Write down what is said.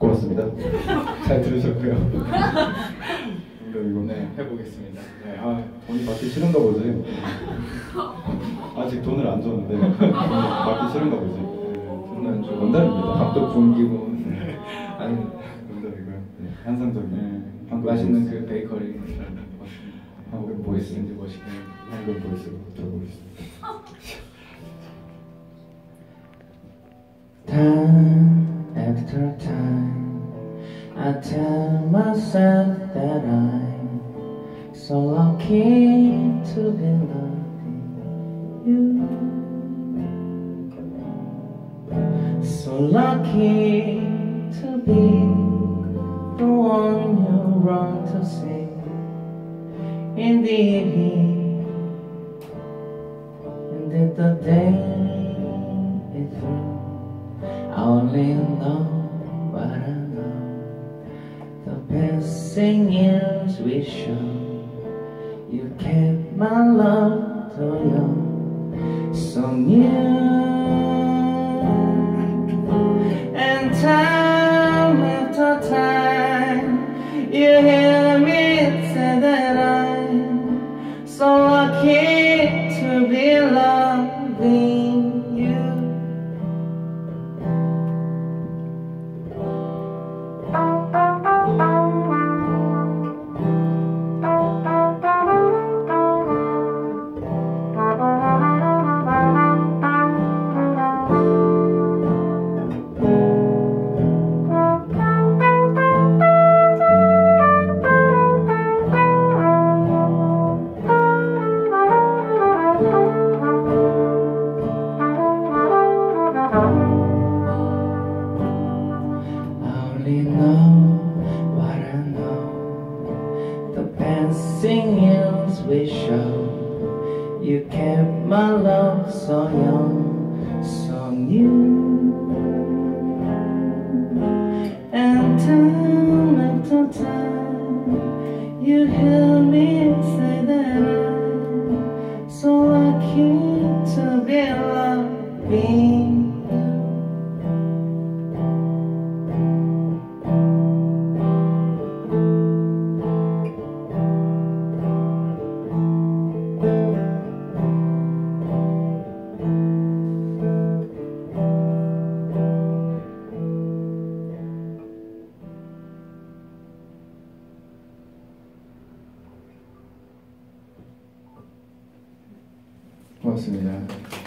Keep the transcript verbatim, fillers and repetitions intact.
고맙습니다. 잘 들으셨고요. 그리고 네, 해보겠습니다. 네, 아, 돈이 받기 싫은가 보지. 아직 돈을 안 줬는데 돈이 받기 싫은가 보지. 돈 안 줘. 농담입니다. 밥도 굶기고. 아니, 농담이고요. 네, 환상적인 네, 방금 맛있는 보이스. 그 베이커리 잘 봤습니다. 방금 보이스인지 보이스. 멋있게. 방금 보이스 들어보겠습니다. Time after time, I tell myself that I'm so lucky to be loving you. So lucky to be the one you run to see in the evening, and in the day it's through. I only know what I know. The passing years we show. You kept my love so young, so new. And time after time, you hear me say that I'm so lucky to be loving you. I only know what I know. The passing years we show. You kept my love so young, so new. And time after time, you hear me say that I'm so lucky to be loving you. 고맙습니다.